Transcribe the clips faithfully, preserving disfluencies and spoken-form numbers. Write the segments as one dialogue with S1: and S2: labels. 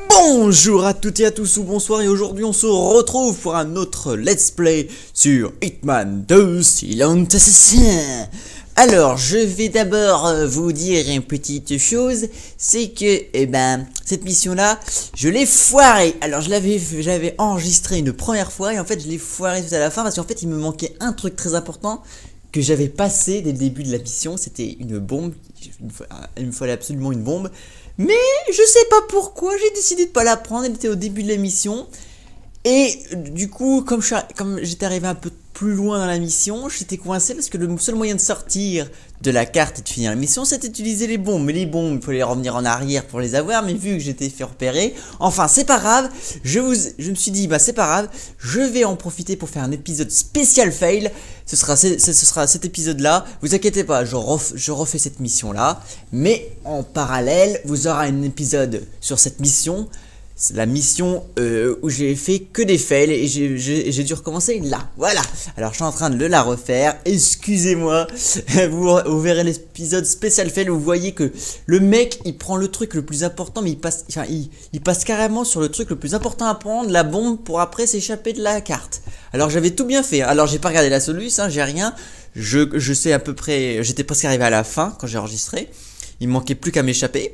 S1: Bonjour à toutes et à tous ou bonsoir, et aujourd'hui on se retrouve pour un autre let's play sur Hitman deux Silent Assassin. Alors je vais d'abord euh, vous dire une petite chose, c'est que eh ben cette mission là je l'ai foirée. Alors je l'avais j'avais enregistré une première fois et en fait je l'ai foiré tout à la fin parce qu'en fait il me manquait un truc très important que j'avais passé dès le début de la mission. C'était une bombe, il me fallait absolument une bombe. Mais je sais pas pourquoi, j'ai décidé de pas la prendre, elle était au début de la mission. Et du coup, comme j'étais arrivé un peu plus loin dans la mission, j'étais coincé parce que le seul moyen de sortir de la carte et de finir la mission, c'était d'utiliser les bombes. Mais les bombes, il fallait revenir en arrière pour les avoir, mais vu que j'étais fait repérer, enfin c'est pas grave, je, vous, je me suis dit, bah c'est pas grave, je vais en profiter pour faire un épisode spécial fail. Ce sera, ce sera cet épisode-là, vous inquiétez pas, je, ref, je refais cette mission-là, mais en parallèle, vous aurez un épisode sur cette mission. C'est la mission euh, où j'ai fait que des fails et j'ai dû recommencer là, voilà. Alors je suis en train de la refaire, excusez-moi. vous, vous verrez l'épisode spécial fail où vous voyez que le mec il prend le truc le plus important, mais il passe, enfin, il, il passe carrément sur le truc le plus important à prendre, la bombe, pour après s'échapper de la carte. Alors j'avais tout bien fait, alors j'ai pas regardé la solution, hein, j'ai rien, je, je sais à peu près, j'étais presque arrivé à la fin quand j'ai enregistré, il me manquait plus qu'à m'échapper.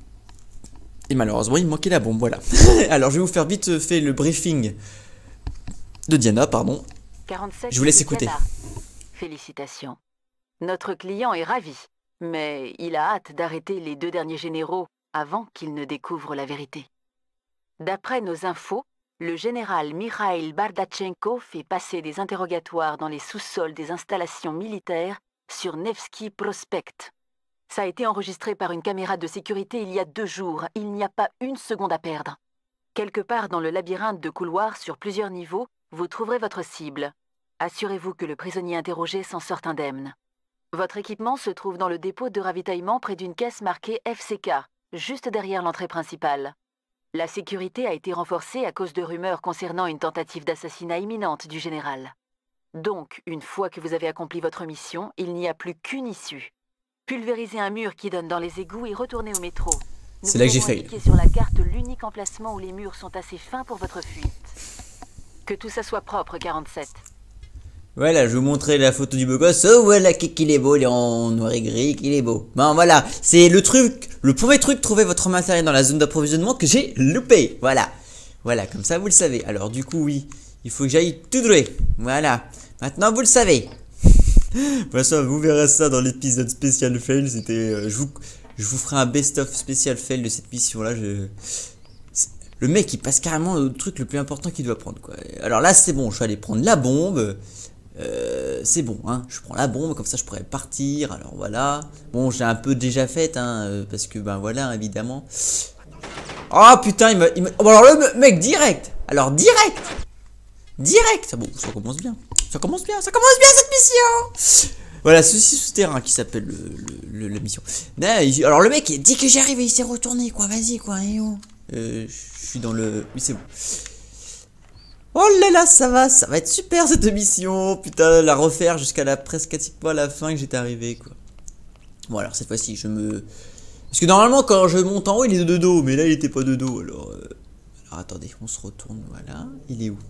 S1: Et malheureusement, il me manquait la bombe, voilà. Alors, je vais vous faire vite fait le briefing de Diana, pardon.
S2: quarante-sept,
S1: je vous laisse écouter.
S2: Diana. Félicitations. Notre client est ravi, mais il a hâte d'arrêter les deux derniers généraux avant qu'ils ne découvrent la vérité. D'après nos infos, le général Mikhail Bardachenko fait passer des interrogatoires dans les sous-sols des installations militaires sur Nevsky Prospect. Ça a été enregistré par une caméra de sécurité il y a deux jours. Il n'y a pas une seconde à perdre. Quelque part dans le labyrinthe de couloirs sur plusieurs niveaux, vous trouverez votre cible. Assurez-vous que le prisonnier interrogé s'en sorte indemne. Votre équipement se trouve dans le dépôt de ravitaillement près d'une caisse marquée F C K, juste derrière l'entrée principale. La sécurité a été renforcée à cause de rumeurs concernant une tentative d'assassinat imminente du général. Donc, une fois que vous avez accompli votre mission, il n'y a plus qu'une issue. Pulvérisez un mur qui donne dans les égouts et retournez au métro.
S1: C'est là que j'ai failli.
S2: Sur la carte l'unique emplacement où les murs sont assez fins pour votre fuite. Que tout ça soit propre, quarante-sept.
S1: Voilà, je vous montrer la photo du beau gosse. Oh voilà, qu'il est beau, il est en noir et gris, qu'il est beau. Bon voilà, c'est le truc, le premier truc, trouver votre matériel dans la zone d'approvisionnement que j'ai loupé. Voilà, voilà, comme ça vous le savez. Alors du coup oui, il faut que j'aille tout droit. Voilà, maintenant vous le savez. Bah ça, vous verrez ça dans l'épisode spécial fail. C'était, euh, je vous, je vous ferai un best-of spécial fail de cette mission là. Je... Le mec il passe carrément le truc le plus important qu'il doit prendre quoi. Alors là c'est bon, je suis allé prendre la bombe. Euh, c'est bon, hein. Je prends la bombe comme ça je pourrais partir. Alors voilà. Bon, j'ai un peu déjà fait, hein, parce que ben voilà évidemment. Oh putain, il m'a, il m'a... Oh, alors le mec direct. Alors direct, direct. Bon, ça commence bien. Ça commence bien, ça commence bien cette mission. Voilà, ceci souterrain qui s'appelle le, le, le, la mission. Alors le mec, dès que j'arrive, il s'est retourné, quoi. Vas-y, quoi. Euh, je suis dans le... Oui, c'est bon. Oh là là, ça va, ça va être super cette mission. Putain, la refaire jusqu'à la presque à la fin que j'étais arrivé, quoi. Bon, alors cette fois-ci, je me... Parce que normalement, quand je monte en haut, il est de dos. Mais là, il était pas de dos, alors... Euh... Alors attendez, on se retourne, voilà. Il est où?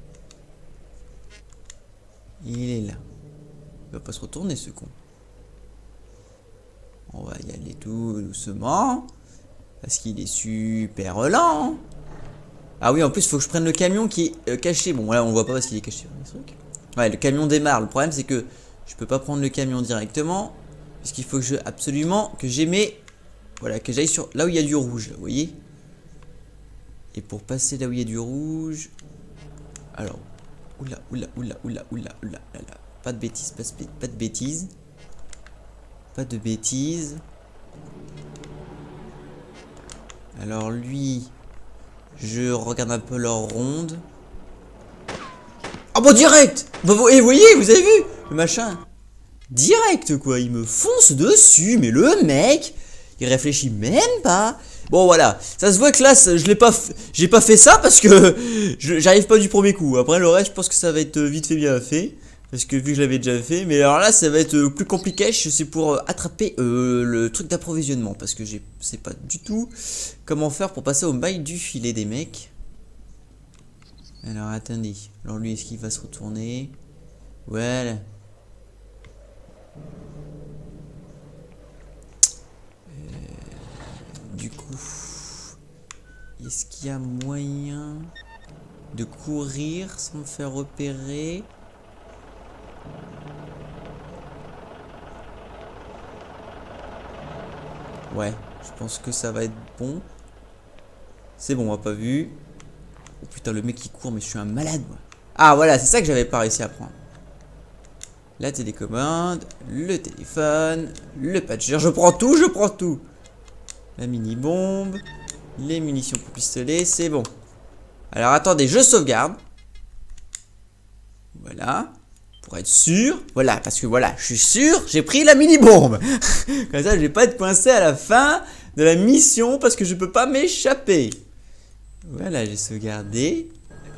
S1: Il est là. Il va pas se retourner ce con. On va y aller tout doucement. Parce qu'il est super lent. Ah oui, en plus il faut que je prenne le camion qui est euh, caché. Bon là on voit pas parce qu'il est caché. Ouais, le camion démarre. Le problème c'est que je peux pas prendre le camion directement. Parce qu'il faut que je absolument que j'ai mes... Voilà, que j'aille sur là où il y a du rouge. Là, vous voyez. Et pour passer là où il y a du rouge... Alors... Oula, oula, oula, oula, oula, oula, oula. Pas de bêtises, pas, pas de bêtises. Pas de bêtises. Alors lui, je regarde un peu leur ronde. Ah bon, direct. Bah, vous, et vous voyez, vous avez vu le machin. Direct quoi, il me fonce dessus. Mais le mec, il réfléchit même pas. Bon voilà, ça se voit que là, je l'ai pas, j'ai pas fait ça parce que j'arrive pas du premier coup. Après le reste, je pense que ça va être vite fait bien fait. Parce que vu que je l'avais déjà fait. Mais alors là, ça va être plus compliqué. C'est pour attraper euh, le truc d'approvisionnement. Parce que je sais pas du tout comment faire pour passer au mail du filet des mecs. Alors attendez. Alors lui, est-ce qu'il va se retourner? Voilà. Euh, du coup, est-ce qu'il y a moyen de courir sans me faire repérer? Ouais, je pense que ça va être bon. C'est bon, on m'a pas vu. Oh putain, le mec il court, mais je suis un malade moi. Ah voilà, c'est ça que j'avais pas réussi à prendre. La télécommande, le téléphone, le patcher, je prends tout, je prends tout. La mini-bombe, les munitions pour pistolet, c'est bon. Alors attendez, je sauvegarde. Voilà. Pour être sûr. Voilà, parce que voilà, je suis sûr, j'ai pris la mini-bombe. Comme ça, je vais pas être coincé à la fin de la mission parce que je peux pas m'échapper. Voilà, j'ai sauvegardé.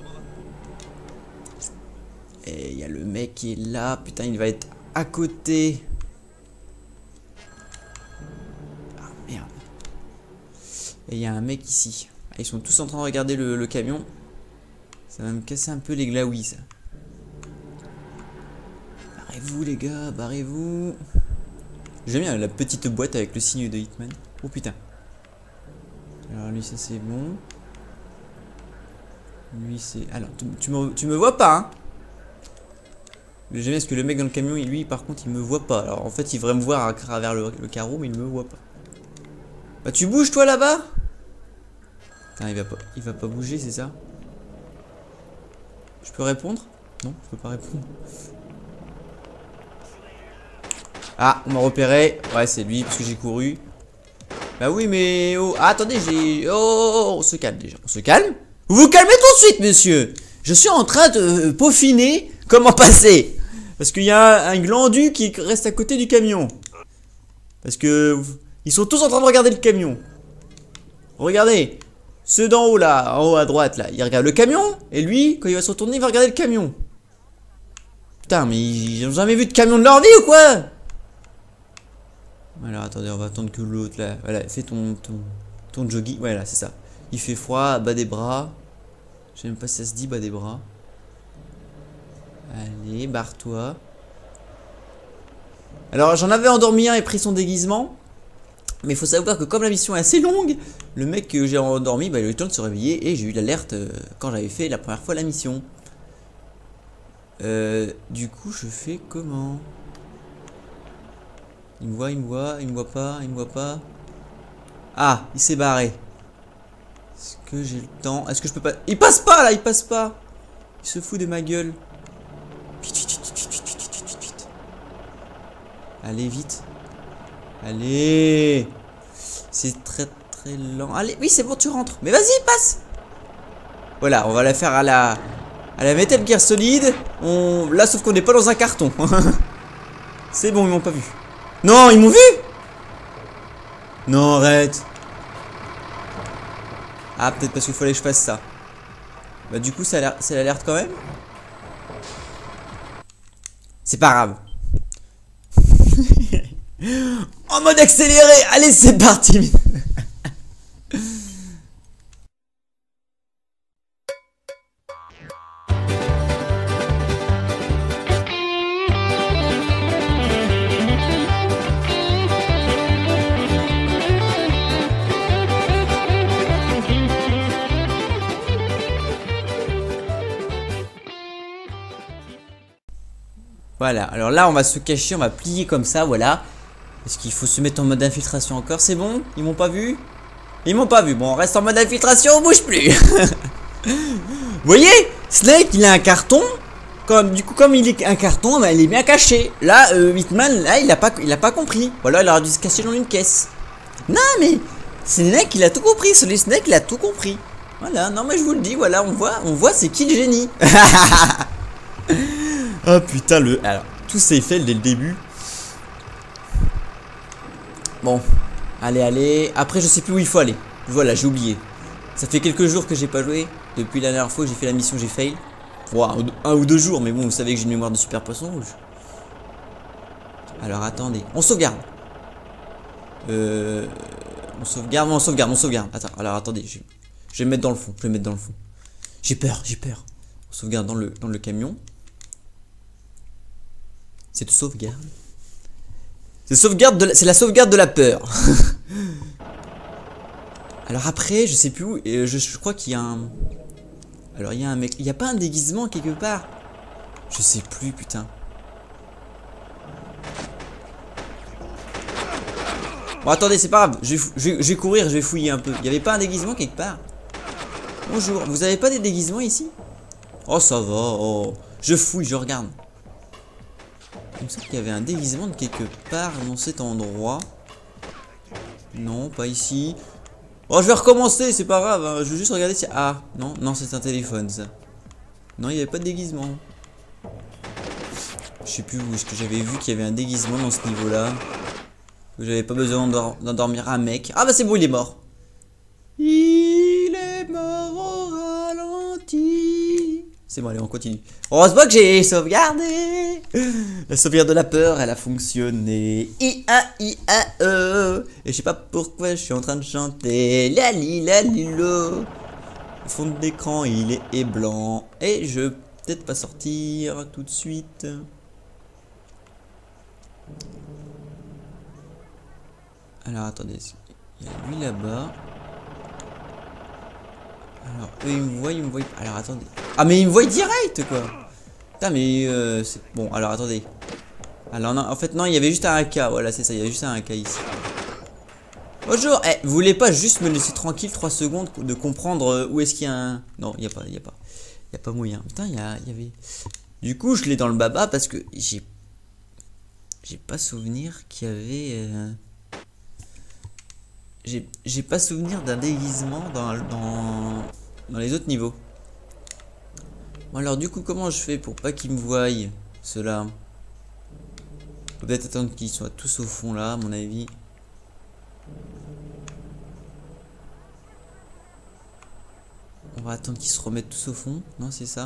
S1: Et il y a le mec qui est là. Putain, il va être à côté. Ah merde. Et il y a un mec ici. Ah, ils sont tous en train de regarder le, le camion. Ça va me casser un peu les glaouis, ça. Barrez-vous, les gars, barrez-vous. J'aime bien la petite boîte avec le signe de Hitman. Oh putain. Alors lui, ça c'est bon. Lui, c'est... Alors, tu, tu, me, tu me vois pas, hein? J'aime bien parce que le mec dans le camion, lui, par contre, il me voit pas. Alors, en fait, il devrait me voir à travers le, le carreau, mais il me voit pas. Bah, tu bouges, toi, là-bas? Putain, il va pas, il va pas bouger, c'est ça? Je peux répondre? Non, je peux pas répondre. Ah, on m'a repéré. Ouais, c'est lui, parce que j'ai couru. Bah oui, mais... Oh, ah, attendez, j'ai... Oh, oh, oh, on se calme, déjà. On se calme? Vous vous calmez tout de suite, monsieur. Je suis en train de peaufiner comment passer. Parce qu'il y a un glandu qui reste à côté du camion. Parce que... Ils sont tous en train de regarder le camion. Regardez. Ceux d'en haut, là, en haut à droite, là. Ils regardent le camion. Et lui, quand il va se retourner, il va regarder le camion. Putain, mais ils n'ont jamais vu de camion de leur vie ou quoi? Alors, attendez, on va attendre que l'autre, là... Voilà, fais ton... Ton, ton jogging. Voilà, c'est ça. Il fait froid, bas des bras. Je sais même pas si ça se dit, bas des bras. Allez, barre-toi. Alors, j'en avais endormi un et pris son déguisement. Mais il faut savoir que comme la mission est assez longue, le mec que j'ai endormi, bah, il a eu le temps de se réveiller. Et j'ai eu l'alerte euh, quand j'avais fait la première fois la mission. Euh, du coup, je fais comment? Il me voit, il me voit, il me voit pas, il me voit pas. Ah, il s'est barré. Est-ce que j'ai le temps? Est-ce que je peux pas... Il passe pas là, il passe pas. Il se fout de ma gueule. Vite, vite, vite, vite, vite, vite, vite, vite, vite. Allez, vite. Allez. C'est très très lent. Allez, oui, c'est bon, tu rentres. Mais vas-y, passe. Voilà, on va la faire à la... À la Metal Gear Solid. On... Là, sauf qu'on n'est pas dans un carton. C'est bon, ils m'ont pas vu. Non, ils m'ont vu. Non, arrête. Ah, peut-être parce qu'il fallait que je fasse ça. Bah du coup, c'est l'alerte quand même. C'est pas grave. En mode accéléré. Allez, c'est parti. Voilà, alors là on va se cacher, on va plier comme ça, voilà. Parce qu'il faut se mettre en mode infiltration encore, c'est bon? Ils m'ont pas vu? Ils m'ont pas vu, bon on reste en mode infiltration, on bouge plus. Vous voyez? Snake il a un carton. Comme, du coup comme il est un carton, bah, il est bien caché. Là, euh, Hitman, là il a, pas, il a pas compris. Voilà, il aurait dû se cacher dans une caisse. Non mais, Snake il a tout compris, Solid Snake il a tout compris. Voilà, non mais je vous le dis, voilà, on voit, on voit c'est qui le génie. Oh putain, le... Alors, tout s'est fait dès le début. Bon, allez, allez. Après, je sais plus où il faut aller. Voilà, j'ai oublié. Ça fait quelques jours que j'ai pas joué. Depuis la dernière fois que j'ai fait la mission, j'ai fail. Bon, un, un ou deux jours, mais bon, vous savez que j'ai une mémoire de super poisson rouge. Alors attendez, on sauvegarde. Euh, on sauvegarde, on sauvegarde, on sauvegarde. Attends, alors attendez, je, je vais me mettre dans le fond, je vais me mettre dans le fond. J'ai peur, j'ai peur. On sauvegarde dans le, dans le camion. C'est de sauvegarde. C'est sauvegarde de la, c'est la sauvegarde de la peur. Alors après, je sais plus où, et je, je crois qu'il y a un... Alors il y a un mec, il n'y a pas un déguisement quelque part? Je sais plus, putain. Bon attendez, c'est pas grave, je vais, je, vais, je vais courir, je vais fouiller un peu. Il n'y avait pas un déguisement quelque part? Bonjour, vous avez pas des déguisements ici? Oh ça va, oh. Je fouille, je regarde. Il me semble qu'il y avait un déguisement de quelque part dans cet endroit. Non, pas ici. Oh, je vais recommencer, c'est pas grave, hein. Je veux juste regarder si... Ah, non, non, c'est un téléphone, ça. Non, il n'y avait pas de déguisement. Je sais plus où est-ce que j'avais vu qu'il y avait un déguisement dans ce niveau-là. Que j'avais pas besoin d'endormir un mec. Ah bah c'est bon, il est mort. Il est mort au ralenti. C'est bon, allez, on continue. Heureusement que j'ai sauvegardé. La sauvegarde de la peur, elle a fonctionné. I A I A E. Et je sais pas pourquoi je suis en train de chanter. La li la li lo. Le fond d'écran, il est, est blanc. Et je peux peut-être pas sortir tout de suite. Alors attendez, il y a lui là-bas. Alors, eux ils me voient, ils me voient. Alors attendez. Ah, mais ils me voient direct quoi. Putain, mais euh, c'est bon. Alors attendez. Alors, non, en fait, non, il y avait juste un A K. Voilà, c'est ça, il y avait juste un A K ici. Bonjour. Eh, vous voulez pas juste me laisser tranquille trois secondes de comprendre où est-ce qu'il y a un. Non, il n'y a pas, il n'y a pas. Il n'y a pas moyen. Putain, il y, a, il y avait. Du coup, je l'ai dans le baba parce que j'ai. J'ai pas souvenir qu'il y avait. Euh... J'ai pas souvenir d'un déguisement dans, dans, dans les autres niveaux. Bon alors du coup comment je fais pour pas qu'ils me voient ceux-là? Faut peut-être attendre qu'ils soient tous au fond là à mon avis. On va attendre qu'ils se remettent tous au fond. Non c'est ça?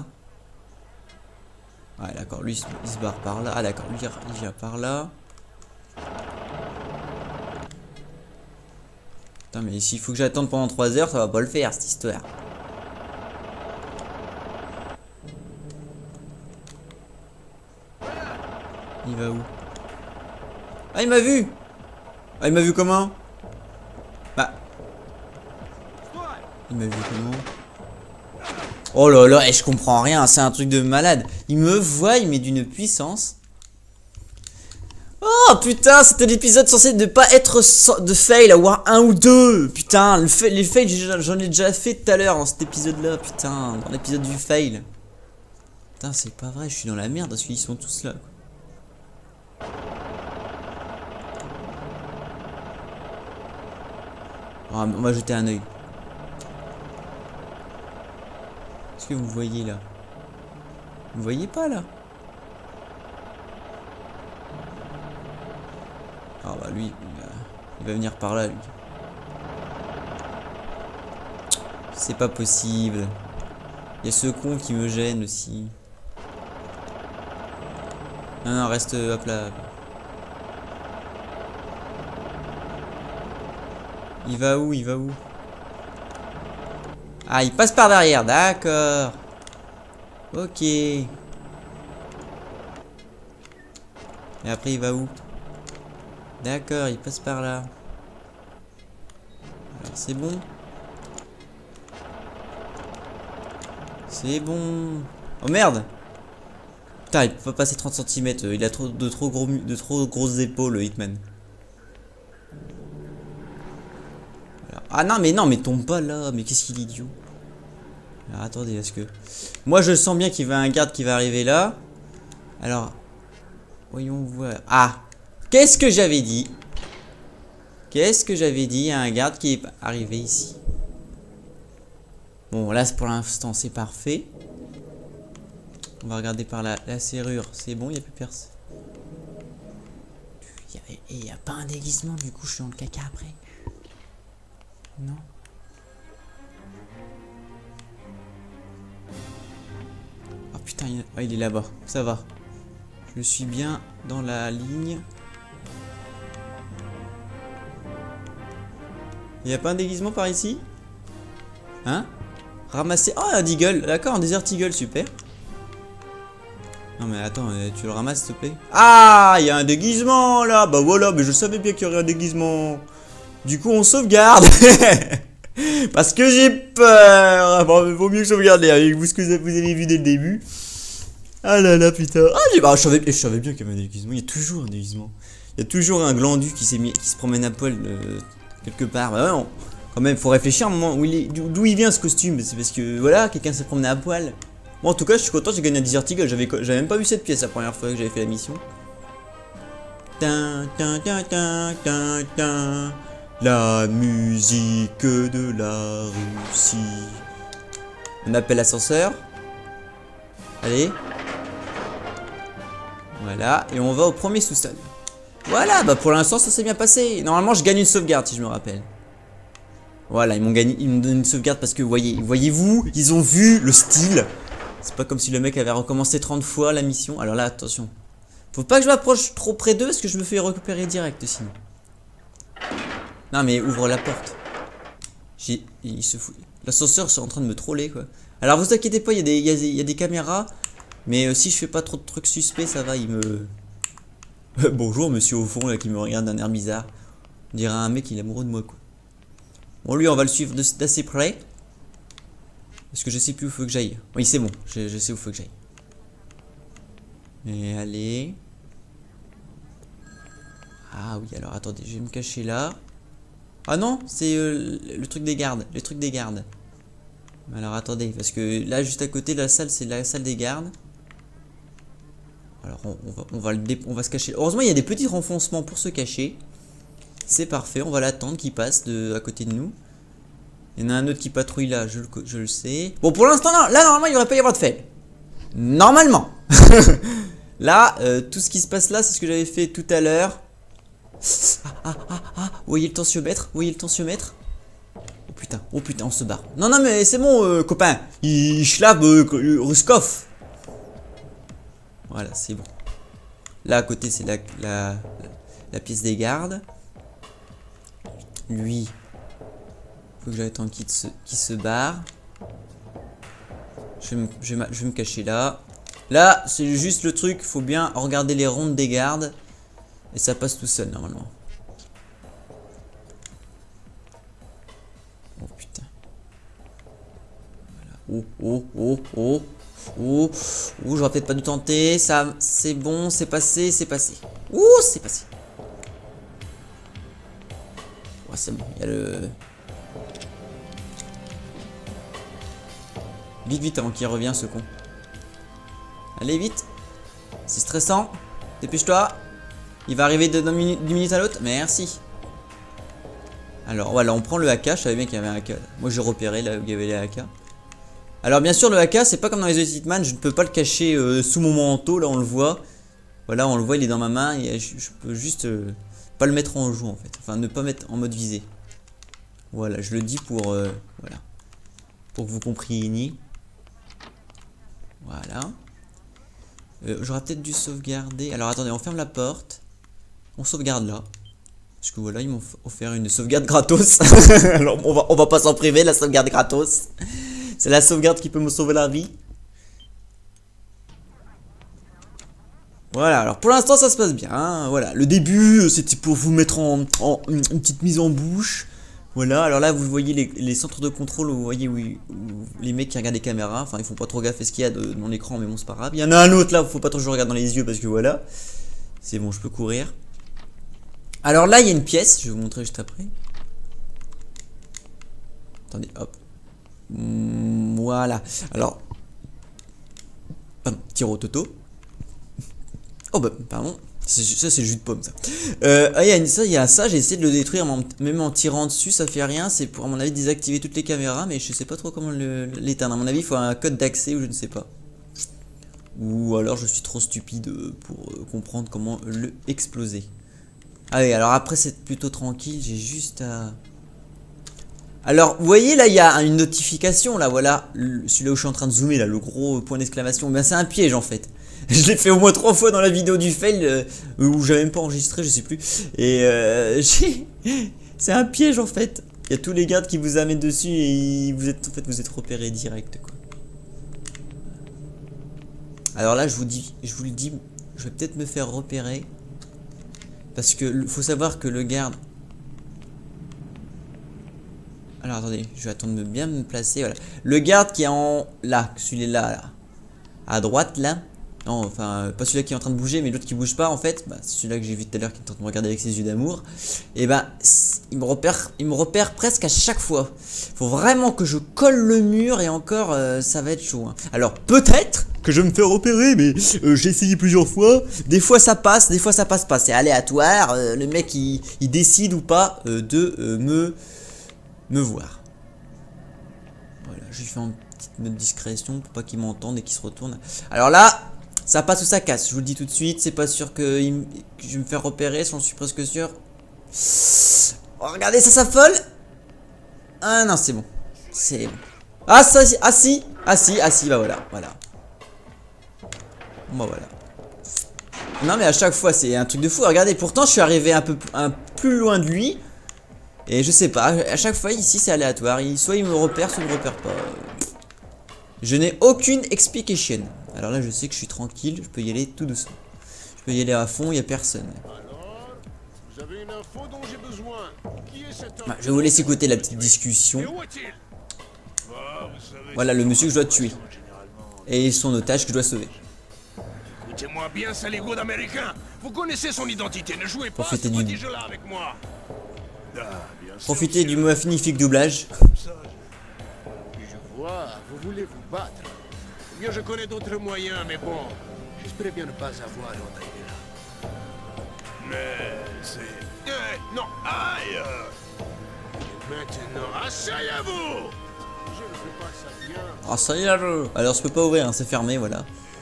S1: Ouais d'accord, lui il se barre par là. Ah d'accord, lui il vient par là. Putain mais s'il faut que j'attende pendant trois heures, ça va pas le faire cette histoire. Il va où? Ah il m'a vu. Ah il m'a vu comment? Bah il m'a vu comment? Oh là là, et je comprends rien, c'est un truc de malade. Il me voit, il met d'une puissance. Oh putain, c'était l'épisode censé ne pas être de fail, avoir un ou deux. Putain, le fa les fails, j'en ai déjà fait tout à l'heure dans cet épisode là. Putain, dans l'épisode du fail. Putain, c'est pas vrai, je suis dans la merde parce qu'ils sont tous là. Quoi. Oh, on va jeter un oeil. Qu'est-ce que vous voyez là? Vous voyez pas là? Ah bah lui, il va, il va venir par là lui. C'est pas possible. Il y a ce con qui me gêne aussi. Non non, reste hop là. Il va où? Il va où? Ah, il passe par derrière, d'accord. Ok. Et après il va où? D'accord, il passe par là. Alors c'est bon. C'est bon. Oh merde. Putain, il peut pas passer trente centimètres. Il a trop, de, trop gros, de trop grosses épaules, le Hitman. Alors, ah non, mais non, mais tombe pas là. Mais qu'est-ce qu'il est idiot. Alors attendez, parce que... Moi, je sens bien qu'il va y avoir un garde qui va arriver là. Alors... Voyons voir. Ah, qu'est-ce que j'avais dit? Qu'est-ce que j'avais dit? Il y a un garde qui est arrivé ici. Bon, là, pour l'instant, c'est parfait. On va regarder par la, la serrure. C'est bon, il n'y a plus personne. Il n'y a, a pas un déguisement, du coup, je suis dans le caca après. Non. Oh putain, il, ah, il est là-bas. Ça va. Je suis bien dans la ligne. Il n'y a pas un déguisement par ici? Hein? Ramasser... Oh, un Deagle. D'accord, un Desert Eagle, super. Non mais attends, tu le ramasses s'il te plaît? Ah, il y a un déguisement là. Bah voilà, mais je savais bien qu'il y aurait un déguisement. Du coup, on sauvegarde. Parce que j'ai peur. Bon, vaut mieux que je sauvegarde avec vous ce que vous avez vu dès le début. Ah là là, putain. Ah, bah, je, savais, je savais bien qu'il y avait un déguisement. Il y a toujours un déguisement. Il y a toujours un glandu qui s'est mis, qui se promène à poil euh, quelque part. Bah non. Quand même, faut réfléchir à un moment où il est, d'où il vient ce costume. C'est parce que voilà, quelqu'un s'est promené à poil. Bon, en tout cas, je suis content, j'ai gagné un Desert Eagle. J'avais même pas vu cette pièce la première fois que j'avais fait la mission. Tin, tin, tin, tin, tin, tin. La musique de la Russie. On appelle l'ascenseur. Allez. Voilà, et on va au premier sous-sol. Voilà, bah pour l'instant, ça s'est bien passé. Normalement, je gagne une sauvegarde si je me rappelle. Voilà, ils m'ont gagné, ils me donnent une sauvegarde parce que voyez, voyez-vous, ils ont vu le style. C'est pas comme si le mec avait recommencé trente fois la mission. Alors là, attention. Faut pas que je m'approche trop près d'eux parce que je me fais récupérer direct sinon. Non mais ouvre la porte. J'ai, il se fout. L'ascenseur c'est en train de me troller quoi. Alors vous inquiétez pas, il y a des, il y a des, il y a des caméras. Mais euh, si je fais pas trop de trucs suspects, ça va, il me... Bonjour monsieur au fond là qui me regarde d'un air bizarre. On dirait un mec il est amoureux de moi quoi. Bon lui on va le suivre d'assez près. Parce que je sais plus où il faut que j'aille. Oui c'est bon, je, je sais où il faut que j'aille. Et allez. Ah oui alors attendez, je vais me cacher là. Ah non, c'est euh, le truc des gardes. Le truc des gardes. Alors attendez, parce que là juste à côté de la salle c'est la salle des gardes. Alors on, on, va, on, va le on va se cacher. Heureusement il y a des petits renfoncements pour se cacher. C'est parfait, on va l'attendre qu'il passe de, à côté de nous. Il y en a un autre qui patrouille là, je, je le sais. Bon pour l'instant là normalement il ne devrait pas y avoir de fail. Normalement. Là, euh, tout ce qui se passe là c'est ce que j'avais fait tout à l'heure. Ah ah ah ah, vous voyez le tensiomètre? Vous voyez le tensiomètre? Oh putain, oh putain, on se barre. Non non mais c'est bon euh, copain. Il schlave euh, Ruskov. Voilà, c'est bon. Là à côté c'est la, la, la pièce des gardes. Lui, faut que j'attende qu'il se, qu'il se barre. Je vais, me, je, vais me, je vais me cacher là. Là, c'est juste le truc, faut bien regarder les rondes des gardes. Et ça passe tout seul normalement. Oh putain. Voilà. Oh, oh, oh, oh. Oh, oh j'aurais peut-être pas dû tenter. Ça, c'est bon, c'est passé, c'est passé. Ouh, c'est passé. Ouais, c'est bon, il y a le... Vite, vite, avant qu'il revienne, ce con. Allez, vite. C'est stressant. Dépêche-toi. Il va arriver d'une minute, minute à l'autre. Merci. Alors, voilà, on prend le A K. Je savais bien qu'il y avait un A K. Moi, j'ai repéré là où il y avait les A K. Alors, bien sûr, le A K, c'est pas comme dans les autres Hitman. Je ne peux pas le cacher euh, sous mon manteau. Là, on le voit. Voilà, on le voit, il est dans ma main. Et je, je peux juste euh, pas le mettre en joue, en fait. Enfin, ne pas mettre en mode visée. Voilà, je le dis pour... Euh, voilà. Pour que vous compreniez. Voilà. Euh, J'aurais peut-être dû sauvegarder. Alors attendez, on ferme la porte. On sauvegarde là. Parce que voilà, ils m'ont offert une sauvegarde gratos. Alors on va, on va pas s'en priver, la sauvegarde gratos. C'est la sauvegarde qui peut me sauver la vie. Voilà, alors pour l'instant ça se passe bien. Hein. Voilà, le début c'était pour vous mettre en, en une, une petite mise en bouche. Voilà, alors là vous voyez les, les centres de contrôle, vous voyez où, où les mecs qui regardent les caméras, enfin ils font pas trop gaffe à ce qu'il y a de, dans l'écran, mais bon c'est pas grave. Il y en a un autre là, faut pas trop que je regarde dans les yeux parce que voilà, c'est bon, je peux courir. Alors là il y a une pièce, je vais vous montrer juste après. Attendez, hop. Mmh, voilà, alors, pardon, tir au toto. Oh bah, pardon. Ça c'est le jus de pomme ça. Euh, ah, il y a ça, il y a ça, j'ai essayé de le détruire même en tirant dessus, ça fait rien. C'est pour à mon avis désactiver toutes les caméras, mais je sais pas trop comment l'éteindre. À mon avis il faut un code d'accès ou je ne sais pas. Ou alors je suis trop stupide pour comprendre comment le exploser. Ah oui, alors après c'est plutôt tranquille, j'ai juste à... Alors, vous voyez, là, il y a une notification, là, voilà. Celui-là où je suis en train de zoomer, là, le gros point d'exclamation. Ben, c'est un piège, en fait. Je l'ai fait au moins trois fois dans la vidéo du fail, euh, où j'avais même pas enregistré, je sais plus. Et euh, c'est un piège, en fait. Il y a tous les gardes qui vous amènent dessus et vous êtes, en fait, vous êtes repéré direct, quoi. Alors là, je vous dis, je vous le dis, je vais peut-être me faire repérer. Parce que, faut savoir que le garde... Alors attendez, je vais attendre de bien me placer, voilà. Le garde qui est en... là, celui-là, là. À droite, là. Non, enfin, pas celui-là qui est en train de bouger, mais l'autre qui bouge pas, en fait. Bah, c'est celui-là que j'ai vu tout à l'heure qui est en train de me regarder avec ses yeux d'amour. Et bah, il me repère, il me repère presque à chaque fois. Faut vraiment que je colle le mur et encore, euh, ça va être chaud. Hein. Alors, peut-être que je me fais repérer, mais euh, j'ai essayé plusieurs fois. Des fois, ça passe, des fois, ça passe pas. C'est aléatoire. Euh, le mec, il, il décide ou pas euh, de euh, me... me voir. Voilà, je lui fais une petite note de discrétion pour pas qu'il m'entende et qu'il se retourne. Alors là, ça passe ou ça casse, je vous le dis tout de suite, c'est pas sûr que, il, que je vais me faire repérer, j'en suis presque sûr. Oh, regardez, ça s'affole. Ah non, c'est bon. C'est bon. Ah, ça, ah si, ah si, ah si, bah voilà, voilà. Bon, bah voilà. Non mais à chaque fois, c'est un truc de fou. Regardez, pourtant je suis arrivé un peu un, plus loin de lui. Et je sais pas, à chaque fois ici c'est aléatoire, il, soit il me repère, soit il me repère pas. Je n'ai aucune explication. Alors là je sais que je suis tranquille, je peux y aller tout doucement. Je peux y aller à fond, il n'y a personne.
S3: Alors, vous avez une info dont j'ai besoin. Qui est cet homme?
S1: Ah, je vais vous laisser écouter la petite discussion.
S3: Et où est-il? Ah, vous savez,
S1: Voilà le monsieur que je dois tuer. Et son otage que je dois sauver.
S3: Écoutez-moi bien, saligo d'américain. Vous connaissez son identité, ne jouez pas à ce
S1: Profitez du-
S3: petit jeu-là avec moi. Ah, bien sûr,
S1: Profitez du
S3: monsieur.
S1: magnifique doublage.
S3: Comme ça, je... je vois, vous voulez vous battre. Eh bien, je connais d'autres moyens, mais bon, j'espérais bien ne pas avoir à en arriver là. Mais c'est... Eh, non, aïe! Et maintenant, asseyez-vous! Je ne fais pas ça bien.
S1: Ah ça y est, alors alors je peux pas ouvrir, hein, c'est fermé, voilà.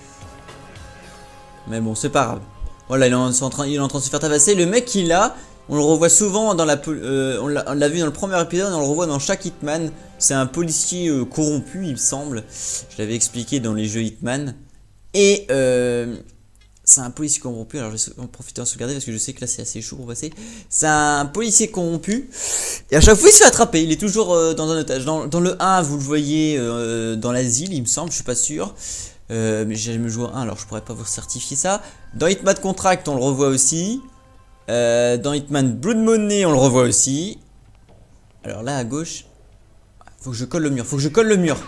S1: Mais bon, c'est pas grave. Voilà, il est, en, en train, il est en train de se faire tabasser. Le mec il a, on le revoit souvent dans la... Euh, on l'a vu dans le premier épisode, on le revoit dans chaque Hitman. C'est un policier euh, corrompu, il me semble. Je l'avais expliqué dans les jeux Hitman. Et euh, c'est un policier corrompu. Alors je vais en profiter en sauvegarder parce que je sais que là c'est assez chaud pour passer. C'est un policier corrompu. Et à chaque fois il se fait attraper. Il est toujours euh, dans un otage. Dans, dans le un, vous le voyez euh, dans l'asile, il me semble, je suis pas sûr. Euh, mais j'ai jamais joué à un, alors je pourrais pas vous certifier ça. Dans Hitman Contract, on le revoit aussi. Euh, dans Hitman Blood Money, on le revoit aussi. Alors là à gauche, faut que je colle le mur, faut que je colle le mur.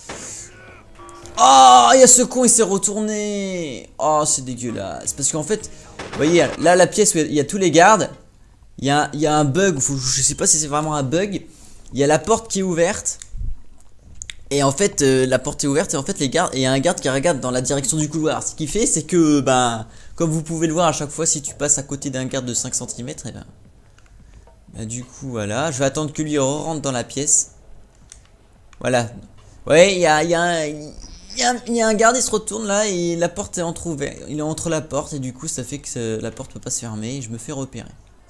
S1: Oh, il y a ce con, il s'est retourné. Oh, c'est dégueulasse. Parce qu'en fait, vous voyez, là la pièce où il y a tous les gardes, il y a, il y a un bug, faut, je sais pas si c'est vraiment un bug. Il y a la porte qui est ouverte. Et en fait, euh, la porte est ouverte et en fait, les gardes, et il y a un garde qui regarde dans la direction du couloir. Ce qui fait, c'est que, ben, comme vous pouvez le voir à chaque fois, si tu passes à côté d'un garde de cinq centimètres, et ben, ben, du coup, voilà. Je vais attendre que lui rentre dans la pièce. Voilà. Ouais, il y a, y, a un, y, a, y a un garde, il se retourne là et la porte est entrouverte. Il est entre la porte et du coup, ça fait que la porte peut pas se fermer et je me fais repérer.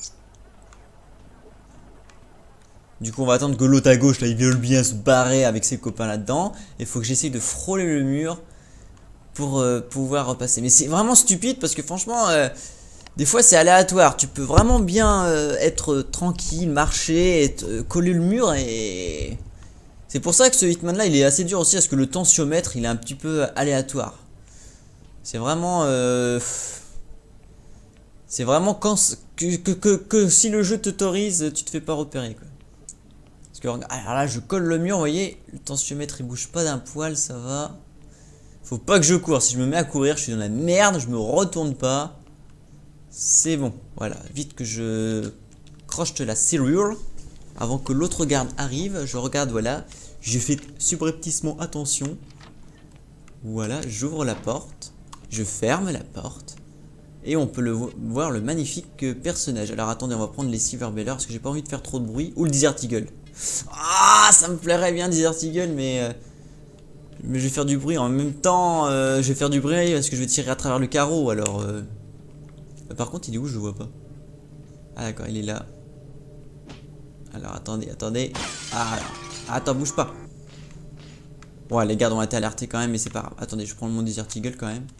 S1: Du coup on va attendre que l'autre à gauche là il veut bien se barrer avec ses copains là-dedans. Il faut que j'essaye de frôler le mur pour euh, pouvoir repasser. Mais c'est vraiment stupide parce que franchement euh, des fois c'est aléatoire. Tu peux vraiment bien euh, être tranquille, marcher, et euh, coller le mur et... C'est pour ça que ce Hitman là il est assez dur aussi parce que le tensiomètre il est un petit peu aléatoire. C'est vraiment... Euh... C'est vraiment quand... Que, que, que, que si le jeu t'autorise tu te fais pas repérer quoi. Alors là je colle le mur, vous voyez, le tensiomètre il bouge pas d'un poil, ça va. Faut pas que je cours, si je me mets à courir je suis dans la merde, je me retourne pas. C'est bon, voilà, vite que je croche la serrure. Avant que l'autre garde arrive, je regarde, voilà. Je fais subrepticement attention. Voilà, j'ouvre la porte, je ferme la porte. Et on peut le vo voir le magnifique personnage. Alors attendez, on va prendre les Silverbellers parce que j'ai pas envie de faire trop de bruit. Ou le Desert Eagle. Ah, ça me plairait bien Desert Eagle, mais, euh, mais je vais faire du bruit en même temps. Euh, je vais faire du bruit parce que je vais tirer à travers le carreau. Alors, euh... par contre, il est où? Je le vois pas. Ah d'accord, il est là. Alors attendez, attendez. Ah, attends, bouge pas. Ouais, les gardes ont été alertés quand même, mais c'est pas grave. Attendez, je prends le mon Desert Eagle quand même.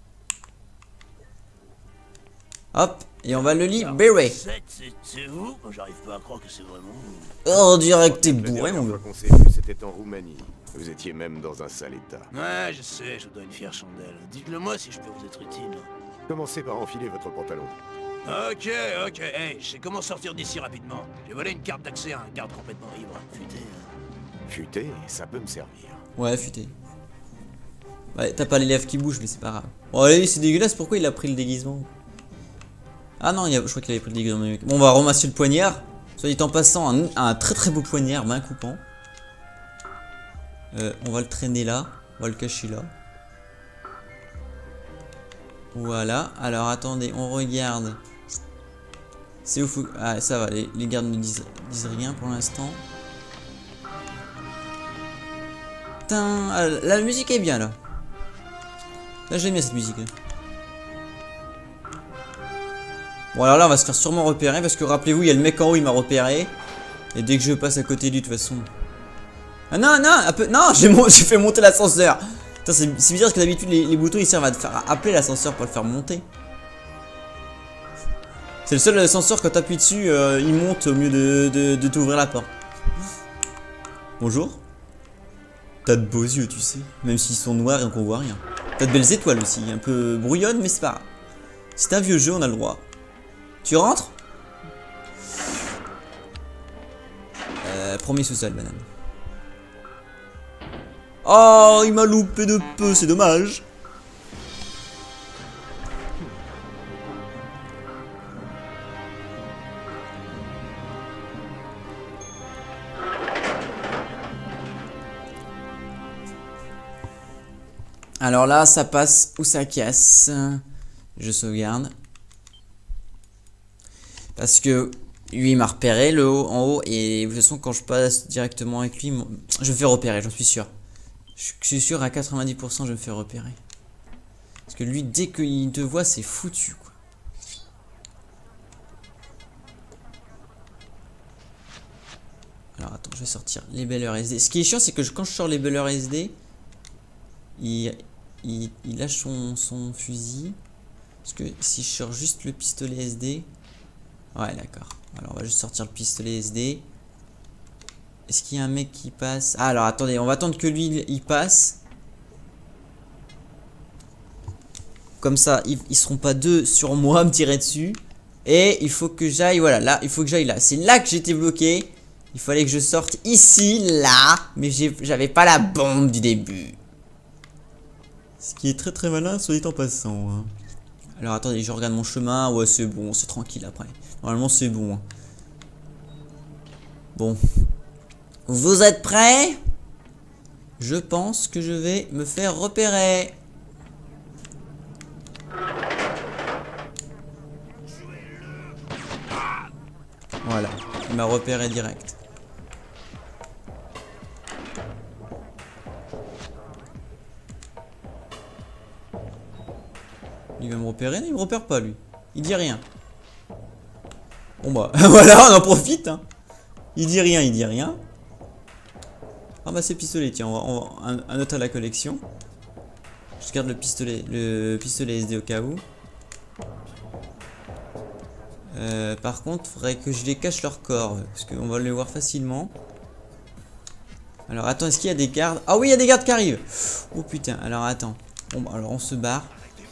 S1: Hop, et on va le libérer.
S3: C'est vous? J'arrive pas à croire que c'est vraiment vous.
S1: Oh, direct, t'es bourré, mon gars.
S4: qu'on s'est vu, c'était en Roumanie. Vous étiez même dans un sale état.
S3: Ouais, je sais, je vous dois une fière chandelle. Dites-le moi si je peux vous être utile.
S4: Commencez par enfiler votre pantalon.
S3: Ok, ok, hey, je sais comment sortir d'ici rapidement. J'ai volé une carte d'accès à un garde complètement ivre. Futé. hein.
S4: Futé, ça peut me servir.
S1: Ouais, futé. Ouais, t'as pas les lèvres qui bougent, mais c'est pas grave. Bon, allez, c'est dégueulasse, pourquoi il a pris le déguisement? Ah non, il a... je crois qu'il avait pris le déguisement. Bon, on va ramasser le poignard. Soit dit en passant, un, un très très beau poignard, main coupant. Euh, on va le traîner là. On va le cacher là. Voilà. Alors attendez, on regarde. C'est où faut... Ah, ça va, les, les gardes ne disent, disent rien pour l'instant. Putain, ah, la musique est bien là. Là, j'aime bien cette musique. Là. Bon, alors là, on va se faire sûrement repérer parce que rappelez-vous, il y a le mec en haut, il m'a repéré. Et dès que je passe à côté de lui, de toute façon. Ah non, non, un peu. Non, j'ai mon... fait monter l'ascenseur. C'est bizarre parce que d'habitude, les, les boutons ils servent à te faire appeler l'ascenseur pour le faire monter. C'est le seul ascenseur, quand t'appuies dessus, euh, il monte au mieux de, de, de t'ouvrir la porte. Bonjour. T'as de beaux yeux, tu sais. Même s'ils sont noirs et qu'on voit rien. T'as de belles étoiles aussi, un peu brouillonnes, mais c'est pas grave. C'est un vieux jeu, on a le droit. Tu rentres? euh, Premier sous-sol, madame. Oh, il m'a loupé de peu, c'est dommage. Alors là, ça passe ou ça casse. Je sauvegarde. Parce que lui, il m'a repéré le haut en haut. Et de toute façon, quand je passe directement avec lui, je me fais repérer, j'en suis sûr. Je suis sûr à quatre-vingt-dix pour cent, je me fais repérer. Parce que lui, dès qu'il te voit, c'est foutu, quoi. Alors attends, je vais sortir les belleurs S D. Ce qui est chiant, c'est que je, quand je sors les belleurs S D, il, il, il lâche son, son fusil. Parce que si je sors juste le pistolet S D... Ouais, d'accord. Alors on va juste sortir le pistolet S D. Est-ce qu'il y a un mec qui passe? Ah, alors attendez, on va attendre que lui il passe. Comme ça, ils, ils seront pas deux sur moi à me tirer dessus. Et il faut que j'aille, voilà, là, il faut que j'aille là. C'est là que j'étais bloqué. Il fallait que je sorte ici, là. Mais j'avais pas la bombe du début. Ce qui est très très malin, soit dit en passant. Hein. Alors attendez, je regarde mon chemin. Ouais, c'est bon, c'est tranquille après. Normalement, c'est bon. Hein. Bon. Vous êtes prêts? Je pense que je vais me faire repérer. Voilà, il m'a repéré direct. Il va me repérer? Non, il me repère pas lui. Il dit rien. Bon bah, voilà, on en profite. Hein. Il dit rien, il dit rien. Ah bah c'est pistolet, tiens, on va, on va un, un autre à la collection. Je garde le pistolet, le pistolet S D au cas où. Euh, par contre, faudrait que je les cache leur corps, parce qu'on va les voir facilement. Alors attends, est-ce qu'il y a des gardes? Ah oui, il y a des gardes qui arrivent. Oh putain, alors attends. Bon bah alors on se barre.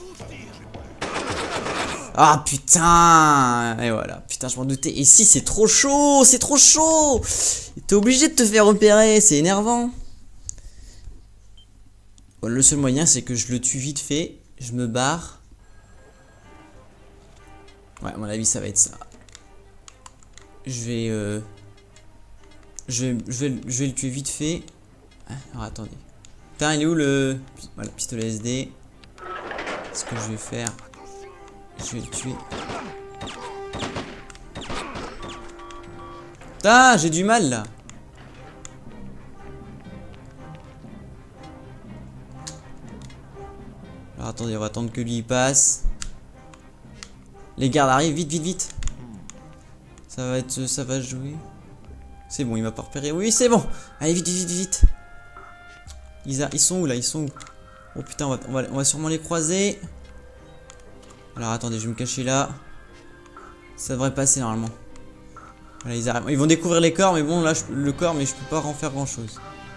S1: Ah putain. Et voilà, putain je m'en doutais. Et si c'est trop chaud, c'est trop chaud. T'es obligé de te faire repérer, c'est énervant. Bon, le seul moyen c'est que je le tue vite fait. Je me barre. Ouais, à mon avis ça va être ça. Je vais euh, je vais, je vais, je vais le tuer vite fait. Alors attendez. Putain, il est où le... Voilà, pistolet S D. Ce que je vais faire... Je vais le tuer. Putain, j'ai du mal là. Alors attendez, on va attendre que lui il passe. Les gardes arrivent, vite, vite, vite. Ça va être... Ça va jouer. C'est bon, il m'a pas repéré. Oui, c'est bon. Allez, vite, vite, vite. Ils, a... ils sont où là? Ils sont où? Oh putain, on va, on, va, on va sûrement les croiser. Alors attendez, je vais me cacher là. Ça devrait passer normalement. Voilà, ils arrivent. Ils vont découvrir les corps, mais bon, là, je... le corps, mais je peux pas en faire grand chose.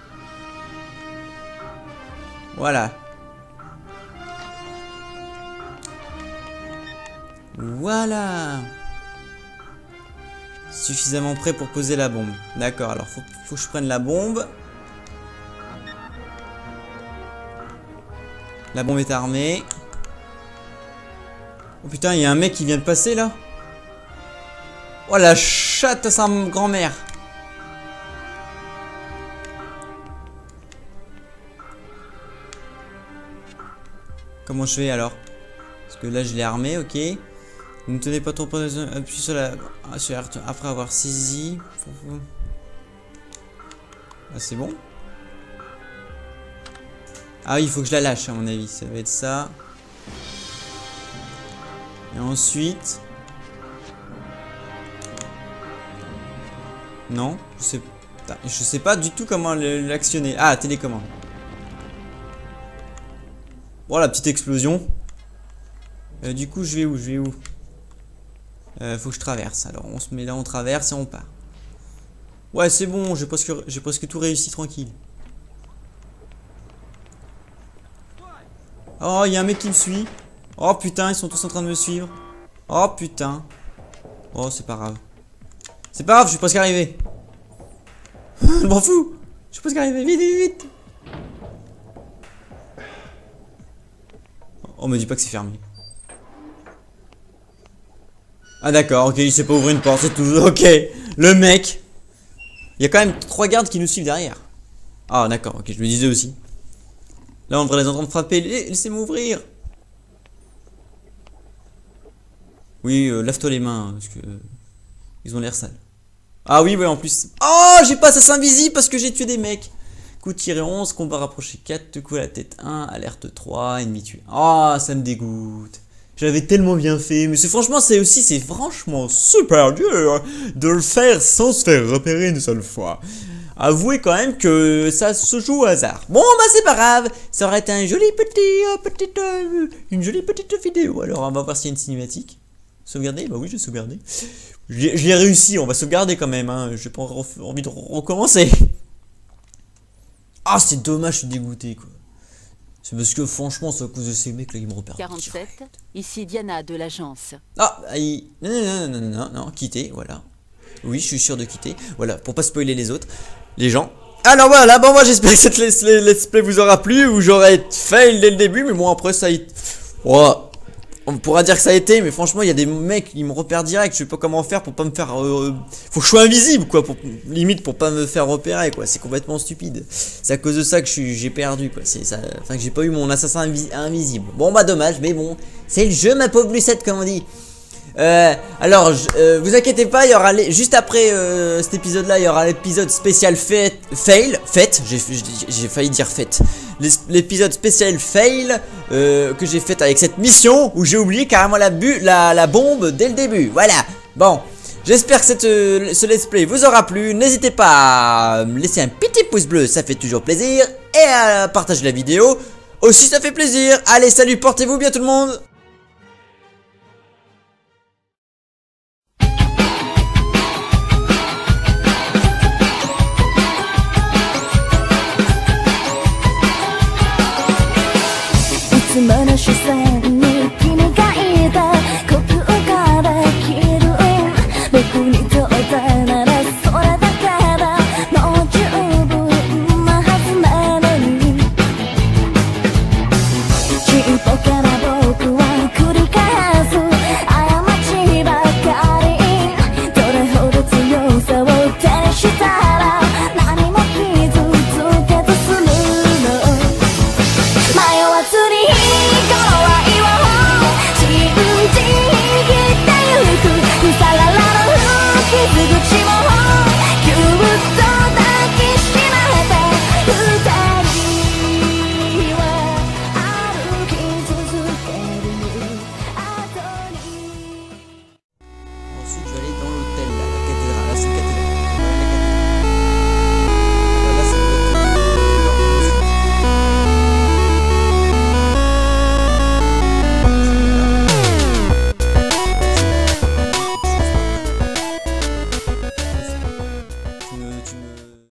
S1: Voilà. Voilà. Suffisamment prêt pour poser la bombe. D'accord, alors faut, faut que je prenne la bombe. La bombe est armée. Oh putain, il y a un mec qui vient de passer là. Oh la chatte à sa grand-mère. Comment je fais alors? Parce que là je l'ai armé, ok. Ne tenez pas trop près, appuyez sur la... sur R après avoir saisi. Ah c'est bon. Ah oui, il faut que je la lâche à mon avis, ça va être ça. Et ensuite... Non, je sais... je sais pas du tout comment l'actionner. Ah, télécommande. Bon, la petite explosion. Euh, du coup, je vais où? Je vais où? Euh, faut que je traverse. Alors, on se met là, on traverse et on part. Ouais, c'est bon, j'ai presque, j'ai presque tout réussi tranquille. Oh, il y a un mec qui me suit. Oh putain, ils sont tous en train de me suivre. Oh putain. Oh, c'est pas grave. C'est pas grave, je suis presque arrivé. Je m'en fous. Je suis presque arrivé. Vite, vite, vite. Oh, me dis pas que c'est fermé. Ah d'accord, ok, il sait pas ouvrir une porte, c'est tout. Ok, le mec. Il y a quand même trois gardes qui nous suivent derrière. Ah d'accord, ok, je me disais aussi. Là, on devrait les entendre frapper. Laissez-moi ouvrir. Oui, euh, lave-toi les mains, parce que... Euh, ils ont l'air sales. Ah oui, ouais, en plus... Oh, j'ai pas assassin invisible parce que j'ai tué des mecs. Coup tiré onze, combat rapproché quatre, te coup à la tête un, alerte trois, ennemi tué. Ah, oh, ça me dégoûte. J'avais tellement bien fait, mais c'est franchement, c'est aussi, c'est franchement super dur de le faire sans se faire repérer une seule fois. Avouez quand même que ça se joue au hasard. Bon, bah c'est pas grave, ça aurait été un joli petit, euh, petite, euh, une jolie petite vidéo. Alors, on va voir s'il y a une cinématique. Sauvegarder? Bah oui, j'ai sauvegardé. Je l'ai réussi, on va sauvegarder quand même, hein. J'ai pas envie de recommencer. Ah, c'est dommage, je suis dégoûté, quoi. C'est parce que franchement, c'est à cause de ces mecs là qui me repèrent.
S2: quarante-sept, ici Diana de l'agence.
S1: Ah, il... non, non, non, non, non, non, non, quitter, voilà. Oui, je suis sûr de quitter. Voilà, pour pas spoiler les autres, les gens. Alors voilà, bon, moi j'espère que cette let's play, let's play vous aura plu, ou j'aurais fail dès le début, mais bon, après ça a été... Oh, on pourra dire que ça a été, mais franchement, il y a des mecs qui me repèrent direct. Je sais pas comment faire pour pas me faire. Euh, faut que je sois invisible, quoi. Pour, limite, pour pas me faire repérer, quoi. C'est complètement stupide. C'est à cause de ça que j'ai perdu, quoi. C'est ça. Enfin, que j'ai pas eu mon assassin invi invisible. Bon, bah, dommage, mais bon. C'est le jeu, ma pauvre Lucette, comme on dit. Euh, alors, je, euh, vous inquiétez pas, il y aura les, juste après euh, cet épisode-là, il y aura l'épisode spécial fête, fail, fête. J'ai failli dire fête. L'épisode spécial fail euh, que j'ai fait avec cette mission où j'ai oublié carrément la, bu la, la bombe dès le début. Voilà. Bon, j'espère que cette, euh, ce let's play vous aura plu. N'hésitez pas à me laisser un petit pouce bleu, ça fait toujours plaisir. Et à partager la vidéo aussi, ça fait plaisir. Allez, salut, portez-vous bien tout le monde.
S5: Iつもの視線